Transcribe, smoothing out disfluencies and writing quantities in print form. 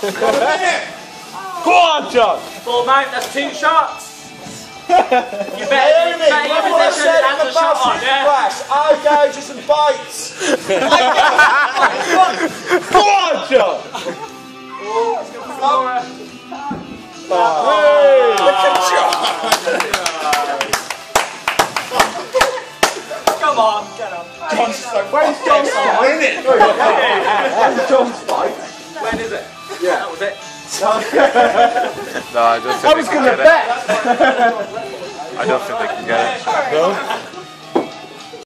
Go on, John. Full mount, that's 2 shots. You Hear better me? Remember what I said in the baptism class? Eye gouges and bites. Go on, John. Look at John. Come on, get up. John's so where's John's spike? Where's John's spike? When is it? Yeah. That was it. No, I don't think I was going to bet. I don't think they can get it. No?